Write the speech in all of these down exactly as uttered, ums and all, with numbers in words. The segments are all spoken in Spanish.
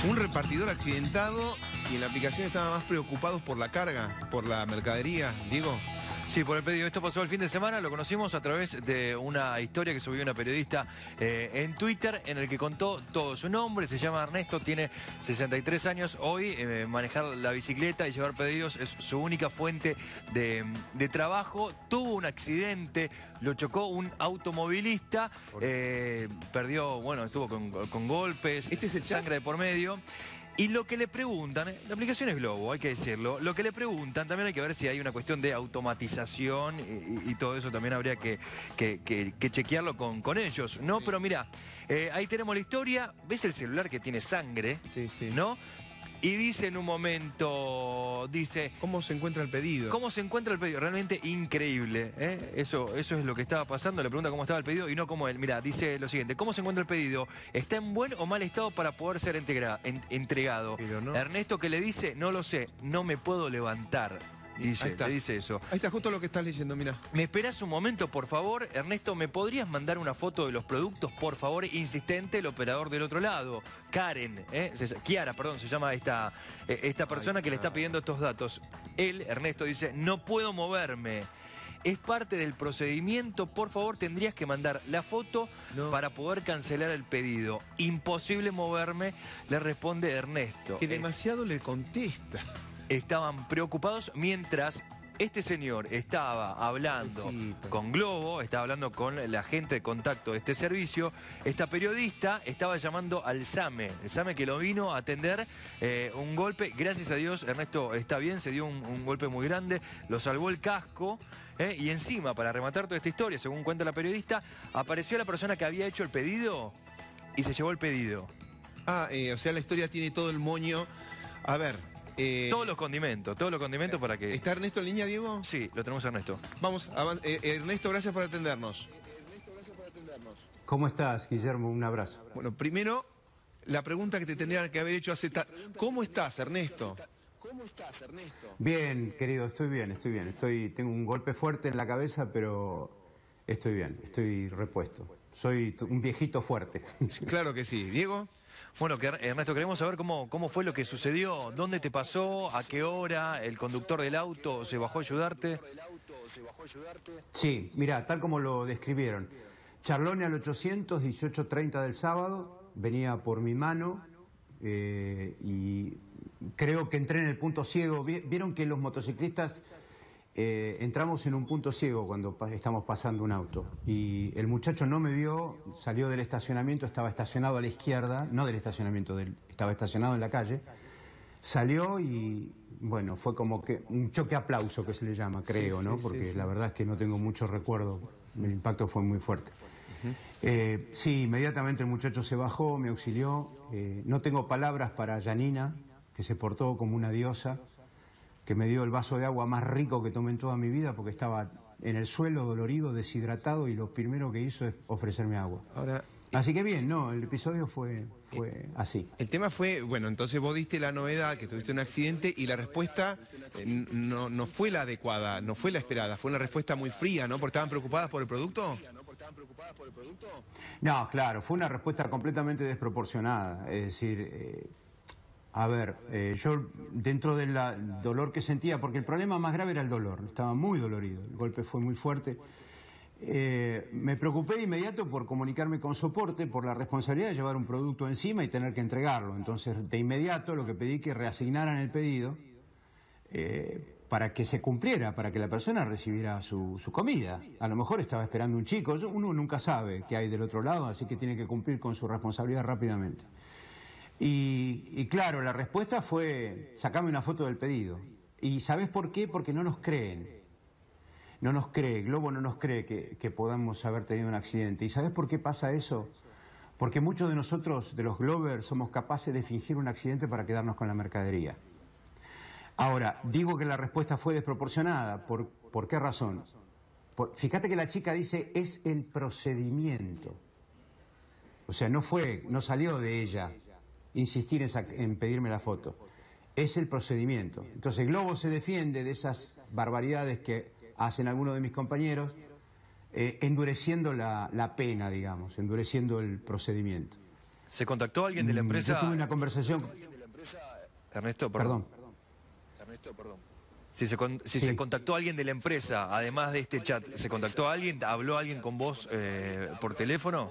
Un repartidor accidentado y en la aplicación estaban más preocupados por la carga, por la mercadería. Diego. Sí, por el pedido. Esto pasó el fin de semana, lo conocimos a través de una historia que subió una periodista eh, en Twitter, en el que contó todo. Su nombre, se llama Ernesto, tiene sesenta y tres años. Hoy eh, manejar la bicicleta y llevar pedidos es su única fuente de, de trabajo. Tuvo un accidente, lo chocó un automovilista, eh, perdió, bueno, estuvo con, con golpes, ¿Este es el chat? sangre de por medio. Y lo que le preguntan, la aplicación es Globo, hay que decirlo, lo que le preguntan, también hay que ver si hay una cuestión de automatización y, y todo eso también habría que, que, que, que chequearlo con, con ellos, ¿no? Sí. Pero mira, eh, ahí tenemos la historia, ves el celular que tiene sangre, sí, sí. ¿no? Y dice en un momento, dice... ¿Cómo se encuentra el pedido? ¿Cómo se encuentra el pedido? Realmente increíble, ¿eh? Eso, eso es lo que estaba pasando. Le pregunta cómo estaba el pedido y no cómo él. Mira, dice lo siguiente. ¿Cómo se encuentra el pedido? ¿Está en buen o mal estado para poder ser integra, en, entregado? Pero no. Ernesto, ¿qué le dice? No lo sé, no me puedo levantar. Dice, Ahí está. Le dice eso. Ahí está justo lo que estás leyendo, mira. ¿Me esperás un momento, por favor? Ernesto, ¿me podrías mandar una foto de los productos, por favor? Insistente el operador del otro lado. Karen, ¿eh? Kiara, perdón, se llama esta, eh, esta persona Ay, que le está pidiendo estos datos. Él, Ernesto, dice, no puedo moverme. Es parte del procedimiento, por favor tendrías que mandar la foto no. para poder cancelar el pedido. Imposible moverme, le responde Ernesto. Que demasiado eh, le contesta. Estaban preocupados mientras este señor estaba hablando Besito. con Globo, estaba hablando con la gente de contacto de este servicio. Esta periodista estaba llamando al SAME, el SAME que lo vino a atender eh, un golpe. Gracias a Dios, Ernesto está bien, se dio un, un golpe muy grande, lo salvó el casco. Eh, y encima, para rematar toda esta historia, según cuenta la periodista, apareció la persona que había hecho el pedido y se llevó el pedido. Ah, eh, o sea, la historia tiene todo el moño. A ver... Eh, todos los condimentos, todos los condimentos para que... ¿Está Ernesto en línea, Diego? Sí, lo tenemos a Ernesto. Vamos, eh, Ernesto, gracias por atendernos. ¿Cómo estás, Guillermo? Un abrazo. Bueno, primero, la pregunta que te tendrían que haber hecho hace... ¿Cómo estás, Ernesto? ¿Cómo estás, Ernesto? Bien, querido, estoy bien, estoy bien. Estoy, tengo un golpe fuerte en la cabeza, pero estoy bien, estoy repuesto. Soy un viejito fuerte. Claro que sí. ¿Diego? Bueno, que, Ernesto, queremos saber cómo, cómo fue lo que sucedió, dónde te pasó, a qué hora, el conductor del auto se bajó a ayudarte. Sí, mira, tal como lo describieron. Charlone al ochocientos, dieciocho treinta del sábado, venía por mi mano eh, y creo que entré en el punto ciego. Vieron que los motociclistas eh, entramos en un punto ciego cuando pa estamos pasando un auto y el muchacho no me vio, salió del estacionamiento, estaba estacionado a la izquierda, no del estacionamiento, del, estaba estacionado en la calle, salió y bueno, fue como que un choque aplauso que se le llama, creo, sí, ¿no? Sí, porque sí, sí. La verdad es que no tengo mucho recuerdo, el impacto fue muy fuerte. Uh-huh. eh, sí, inmediatamente el muchacho se bajó, me auxilió, eh, no tengo palabras para Janina, que se portó como una diosa, que me dio el vaso de agua más rico que tomé en toda mi vida porque estaba en el suelo, dolorido, deshidratado, y lo primero que hizo es ofrecerme agua. Ahora, así que bien, no, el episodio fue, fue así. El tema fue, bueno, entonces vos diste la novedad que tuviste un accidente y la respuesta eh, no, no fue la adecuada, no fue la esperada, fue una respuesta muy fría, ¿no? ¿Porque estaban preocupadas por el producto? No, claro, fue una respuesta completamente desproporcionada, es decir... Eh, A ver, eh, yo dentro del dolor que sentía, porque el problema más grave era el dolor, estaba muy dolorido, el golpe fue muy fuerte, eh, me preocupé de inmediato por comunicarme con soporte, por la responsabilidad de llevar un producto encima y tener que entregarlo. Entonces, de inmediato lo que pedí que reasignaran el pedido eh, para que se cumpliera, para que la persona recibiera su, su comida. A lo mejor estaba esperando un chico, uno nunca sabe qué hay del otro lado, así que tiene que cumplir con su responsabilidad rápidamente. Y, y claro, la respuesta fue, sacame una foto del pedido. ¿Y sabes por qué? Porque no nos creen. No nos cree, Globo no nos cree que, que podamos haber tenido un accidente. ¿Y sabes por qué pasa eso? Porque muchos de nosotros, de los Glovers, somos capaces de fingir un accidente para quedarnos con la mercadería. Ahora, digo que la respuesta fue desproporcionada. ¿Por, por qué razón? Por, fíjate que la chica dice, es el procedimiento. O sea, no fue, no salió de ella insistir en, en pedirme la foto. Es el procedimiento. Entonces Globo se defiende de esas barbaridades que hacen algunos de mis compañeros, eh, endureciendo la, la pena, digamos, endureciendo el procedimiento. ¿Se contactó alguien de la empresa? Yo tuve una conversación... Ernesto, perdón. Perdón. Ernesto, perdón. Si, se, con, si Sí. se contactó alguien de la empresa, además de este chat, ¿se contactó alguien? ¿Habló alguien con vos eh, por teléfono?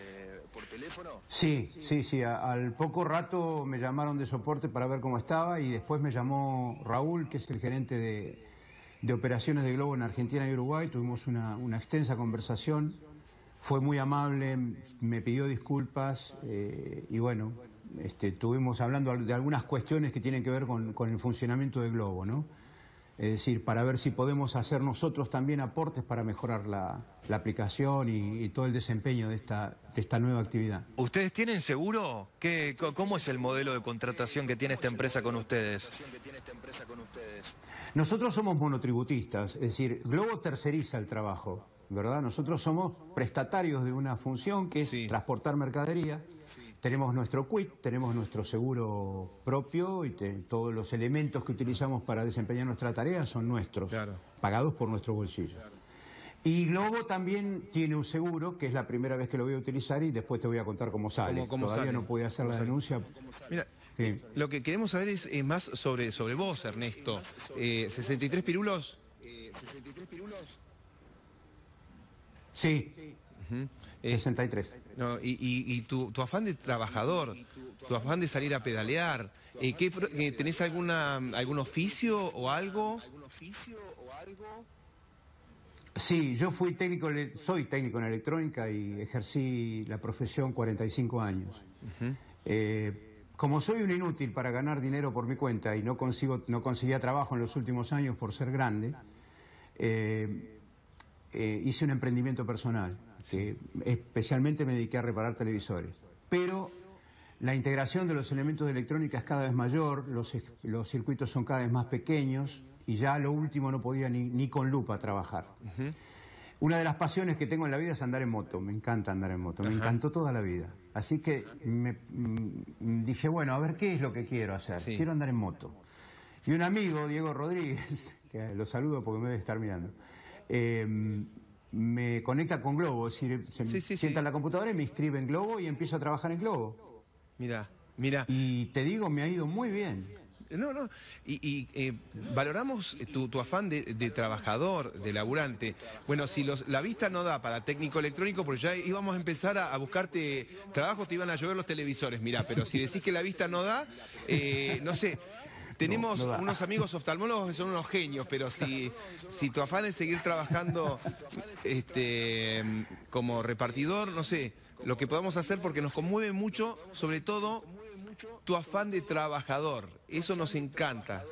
Sí, sí, sí. A- al poco rato me llamaron de soporte para ver cómo estaba y después me llamó Raúl, que es el gerente de, de operaciones de Globo en Argentina y Uruguay. Tuvimos una, una extensa conversación. Fue muy amable, me pidió disculpas eh, y bueno, este, estuvimos hablando de algunas cuestiones que tienen que ver con, con el funcionamiento de Globo, ¿no? Es decir, para ver si podemos hacer nosotros también aportes para mejorar la, la aplicación y, y todo el desempeño de esta, de esta nueva actividad. ¿Ustedes tienen seguro? ¿Qué, ¿Cómo es el modelo de contratación que tiene esta empresa con ustedes? Nosotros somos monotributistas, es decir, Globo terceriza el trabajo, ¿verdad? Nosotros somos prestatarios de una función que es Sí. transportar mercadería. Tenemos nuestro quit, tenemos nuestro seguro propio y te- todos los elementos que utilizamos para desempeñar nuestra tarea son nuestros, Claro. pagados por nuestro bolsillo. Y Globo también tiene un seguro, que es la primera vez que lo voy a utilizar y después te voy a contar cómo sale. Cómo- cómo Todavía sale, no pude hacer cómo la sale. denuncia. Mira, Sí. lo que queremos saber es, es más sobre, sobre vos, Ernesto. Eh, ¿sesenta y tres pirulos? Sí, Ujú. Eh, sesenta y tres. no, y y- y tu, tu afán de trabajador, tu afán de salir a pedalear, eh, ¿qué pro- eh, ¿tenés alguna, algún oficio o algo? Sí, yo fui técnico, ele- soy técnico en electrónica y ejercí la profesión cuarenta y cinco años. Eh, como soy un inútil para ganar dinero por mi cuenta y no consigo, no conseguía trabajo en los últimos años por ser grande, eh, eh, hice un emprendimiento personal, que especialmente me dediqué a reparar televisores. Pero la integración de los elementos de electrónica es cada vez mayor, los, ej- los circuitos son cada vez más pequeños y ya lo último no podía ni, ni con lupa trabajar. Una de las pasiones que tengo en la vida es andar en moto, me encanta andar en moto, me encantó toda la vida. Así que me, mm, dije, bueno, a ver qué es lo que quiero hacer, Sí. quiero andar en moto. Y un amigo, Diego Rodríguez, que lo saludo porque me debe estar mirando, eh, me conecta con Globo, es decir, se Sí, sí, sienta sí. en la computadora y me inscribe en Globo y empiezo a trabajar en Globo. Mira, mira. Y te digo, me ha ido muy bien. No, no. Y, y, eh, valoramos tu, tu afán de, de trabajador, de laburante. Bueno, si los, la vista no da para técnico electrónico, porque ya íbamos a empezar a, a buscarte trabajo, te iban a llover los televisores, mirá, pero si decís que la vista no da, eh, no sé. Tenemos No, no da. unos amigos oftalmólogos que son unos genios, pero si, si tu afán es seguir trabajando este, como repartidor, no sé, lo que podamos hacer, porque nos conmueve mucho, sobre todo, tu afán de trabajador. Eso nos encanta.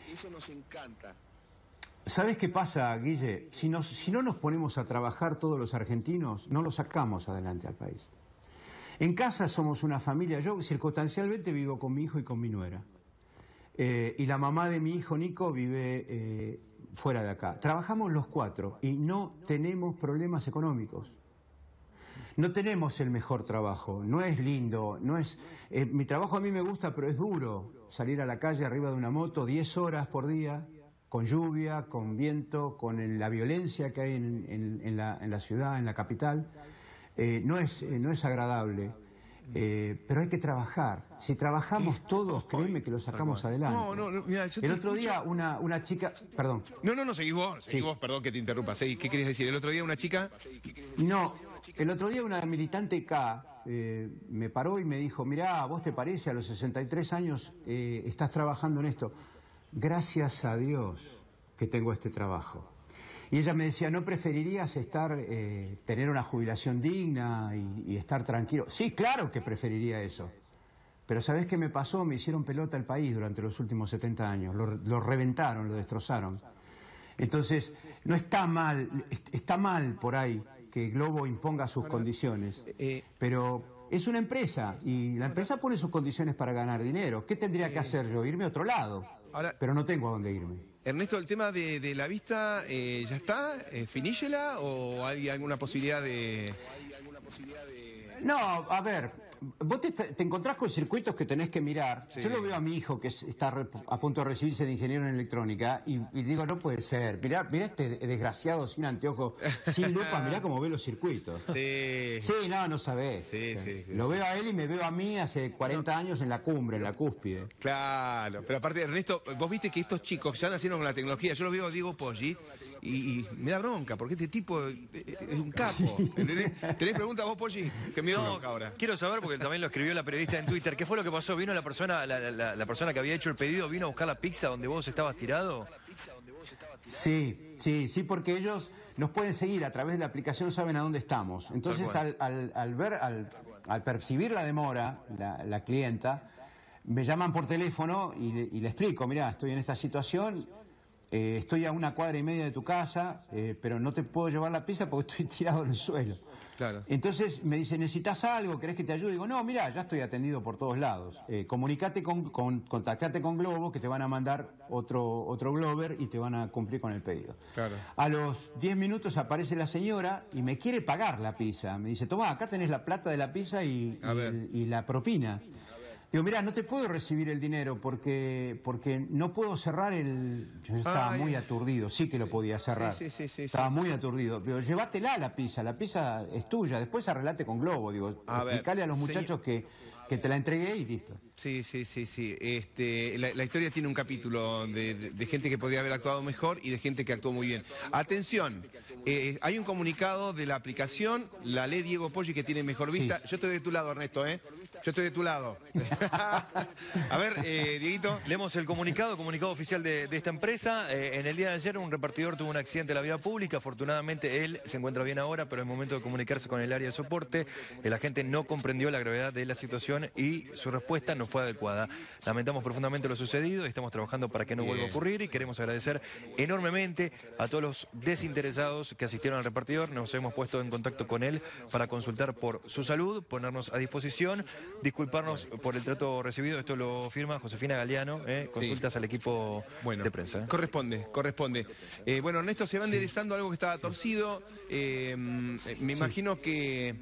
¿Sabes qué pasa, Guille? Si, nos- si no nos ponemos a trabajar todos los argentinos, no lo sacamos adelante al país. En casa somos una familia, yo circunstancialmente vivo con mi hijo y con mi nuera. Eh, y la mamá de mi hijo, Nico, vive eh, fuera de acá. Trabajamos los cuatro y no tenemos problemas económicos. No tenemos el mejor trabajo, no es lindo, no es... eh, mi trabajo a mí me gusta, pero es duro. Salir a la calle arriba de una moto diez horas por día, con lluvia, con viento, con el- la violencia que hay en, en- en la, en la ciudad, en la capital, eh, no, es, eh, no es agradable. Eh, pero hay que trabajar. Si trabajamos todos, créeme que lo sacamos adelante. No, no, no, mira, yo te El otro escucho- día una, una chica... Perdón. No, no, no, seguís vos, seguís Sí. vos, perdón que te interrumpa. Seguí, ¿qué querías decir? El otro día una chica... No, el otro día una militante K eh, me paró y me dijo, mirá, ¿vos te parece? A los sesenta y tres años eh, estás trabajando en esto. Gracias a Dios que tengo este trabajo. Y ella me decía, ¿no preferirías estar, eh, tener una jubilación digna y, y estar tranquilo? Sí, claro que preferiría eso. Pero ¿sabés qué me pasó? Me hicieron pelota el país durante los últimos setenta años. Lo, lo reventaron, lo destrozaron. Entonces, no está mal, est- está mal por ahí que Globo imponga sus condiciones, eh, pero es una empresa y la empresa pone sus condiciones para ganar dinero. ¿Qué tendría que hacer yo? Irme a otro lado, Ahora- pero no tengo a dónde irme. Ernesto, el tema de, de la vista, eh, ¿ya está? Eh, ¿Finíshela o hay alguna posibilidad de...? No, a ver, vos te, te encontrás con circuitos que tenés que mirar. Sí. Yo lo veo a mi hijo que es, está re, a punto de recibirse de ingeniero en electrónica y, y digo, no puede ser. Mirá, mirá este desgraciado sin anteojos, sin lupa, mirá cómo ve los circuitos. Sí. Sí, no, no sabés. Sí, sí, sí, lo sí. veo a él y me veo a mí hace cuarenta años en la cumbre, en la cúspide. Claro, pero aparte, Ernesto, vos viste que estos chicos ya nacieron con la tecnología. Yo lo veo a Diego Poggi y, y me da bronca, porque este tipo es un capo. ¿Entendés? ¿Tenés preguntas vos, Poggi? Que me da No, bronca ahora. quiero saber, porque también lo escribió la periodista en Twitter, ¿qué fue lo que pasó? ¿Vino la persona, la, la, la persona que había hecho el pedido, vino a buscar la pizza donde vos estabas tirado? Sí, sí, sí, porque ellos nos pueden seguir a través de la aplicación, saben a dónde estamos. Entonces, al, al, al ver, al, al percibir la demora, la, la clienta, me llaman por teléfono y le, y le explico, mirá, estoy en esta situación, eh, estoy a una cuadra y media de tu casa, eh, pero no te puedo llevar la pizza porque estoy tirado en el suelo. Claro. Entonces me dice, ¿necesitas algo? ¿Querés que te ayude? Digo, no, mirá, ya estoy atendido por todos lados. Eh, comunicate con, con, contactate con Globo, que te van a mandar otro, otro Glover y te van a cumplir con el pedido. Claro. A los diez minutos aparece la señora y me quiere pagar la pizza. Me dice, tomá, acá tenés la plata de la pizza y, A ver. y, y la propina. Digo, mirá, no te puedo recibir el dinero porque, porque no puedo cerrar el... Yo estaba Ay. muy aturdido, sí que lo podía cerrar. Sí, sí, sí, sí, estaba sí. muy aturdido. Pero llévatela la pizza, la pizza es tuya, después arreglate con Globo. Digo, A ver, explicale a los señor- muchachos que, que te la entregué y listo. Sí, sí, sí, sí. Este, la, la historia tiene un capítulo de, de- de gente que podría haber actuado mejor y de gente que actuó muy bien. Atención, eh, hay un comunicado de la aplicación, la lee Diego Poggi, que tiene mejor vista. Sí. Yo estoy de tu lado, Ernesto, ¿eh? Yo estoy de tu lado. A ver, eh, Dieguito. Leemos el comunicado, comunicado oficial de, de esta empresa. Eh, en el día de ayer un repartidor tuvo un accidente en la vía pública. Afortunadamente él se encuentra bien ahora, pero es momento de comunicarse con el área de soporte. El agente no comprendió la gravedad de la situación y su respuesta no fue adecuada. Lamentamos profundamente lo sucedido y estamos trabajando para que no vuelva a ocurrir y queremos agradecer enormemente a todos los desinteresados que asistieron al repartidor. Nos hemos puesto en contacto con él para consultar por su salud, ponernos a disposición, disculparnos por el trato recibido. Esto lo firma Josefina Galeano, ¿eh? Consultas al equipo Bueno, de prensa. ¿eh? corresponde, corresponde. Eh, bueno, Ernesto, se va enderezando algo que estaba torcido. Eh, me imagino que,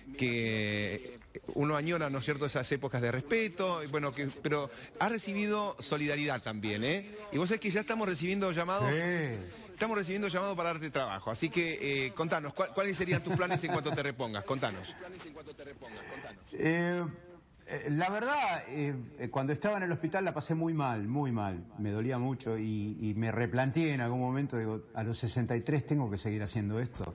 que uno añora, ¿no es cierto?, esas épocas de respeto. y Bueno, que, pero ha recibido solidaridad también, ¿eh? Y vos sabés que ya estamos recibiendo llamados. Sí. Estamos recibiendo llamados para darte trabajo. Así que eh, contanos, ¿cuál- ¿cuáles serían tus planes en cuanto te repongas? Contanos. Eh, eh, la verdad, eh, eh, cuando estaba en el hospital la pasé muy mal, muy mal. Me dolía mucho y, y me replanteé en algún momento, digo, a los sesenta y tres tengo que seguir haciendo esto.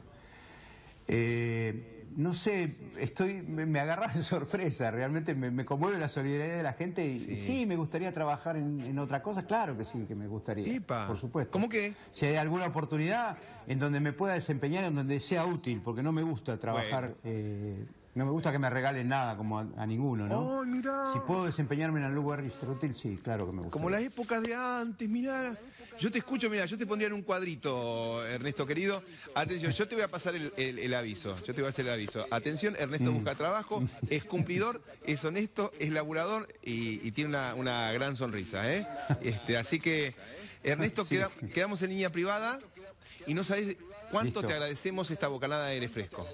Eh, no sé, estoy, me, me agarrás de sorpresa, realmente me, me conmueve la solidaridad de la gente y Sí. y sí, me gustaría trabajar en, en otra cosa, claro que sí, que me gustaría, Epa, por supuesto. ¿cómo qué? Si hay alguna oportunidad en donde me pueda desempeñar, en donde sea útil, porque no me gusta trabajar, Bueno. eh, no me gusta que me regalen nada como a, a ninguno, ¿no? ¡Ay, mirá! Si puedo desempeñarme en algún lugar útil, sí, claro que me gusta. Como las épocas de antes, mirá. Yo te escucho, mira, yo te pondría en un cuadrito, Ernesto querido. Atención, yo te voy a pasar el, el- el aviso. Yo te voy a hacer el aviso. Atención, Ernesto busca trabajo, es cumplidor, es honesto, es laburador y, y tiene una, una gran sonrisa, ¿eh? Este, así que, Ernesto, Sí. queda- quedamos en línea privada y no sabés cuánto Listo. te agradecemos esta bocanada de aire fresco.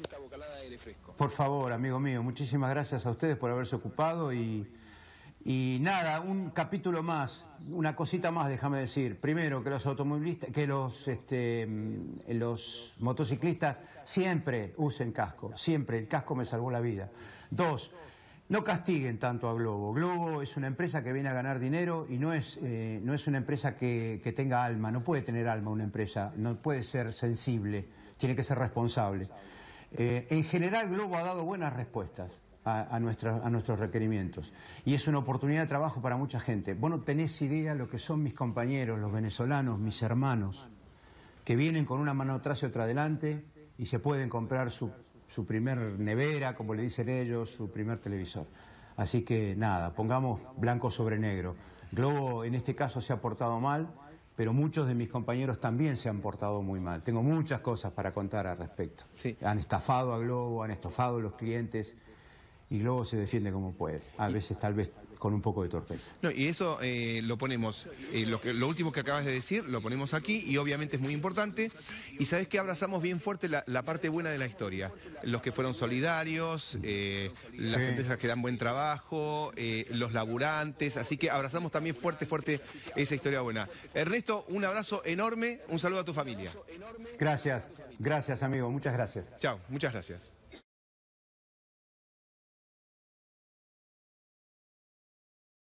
Por favor, amigo mío, muchísimas gracias a ustedes por haberse ocupado y, y nada, un capítulo más, una cosita más, déjame decir. Primero, que los automovilistas, que los, este, mm, los motociclistas siempre usen casco, siempre, el casco me salvó la vida. Dos, no castiguen tanto a Globo. Globo es una empresa que viene a ganar dinero y no es, eh, no es una empresa que, que tenga alma, no puede tener alma una empresa, no puede ser sensible, tiene que ser responsable. Eh, en general, Globo ha dado buenas respuestas a, a, nuestra, a nuestros requerimientos y es una oportunidad de trabajo para mucha gente. Vos no tenés idea lo que son mis compañeros, los venezolanos, mis hermanos, que vienen con una mano atrás y otra adelante y se pueden comprar su, su primer nevera, como le dicen ellos, su primer televisor. Así que nada, pongamos blanco sobre negro. Globo en este caso se ha portado mal, pero muchos de mis compañeros también se han portado muy mal. Tengo muchas cosas para contar al respecto. Sí. Han estafado a Globo, han estafado a los clientes y Globo se defiende como puede. A veces tal vez con un poco de torpeza. No, y eso eh, lo ponemos, eh, lo, que, lo último que acabas de decir, lo ponemos aquí y obviamente es muy importante. Y sabes que abrazamos bien fuerte la, la parte buena de la historia. Los que fueron solidarios, eh, las Sí. empresas que dan buen trabajo, eh, los laburantes. Así que abrazamos también fuerte, fuerte esa historia buena. Ernesto, un abrazo enorme, un saludo a tu familia. Gracias, gracias amigo, muchas gracias. Chao, muchas gracias.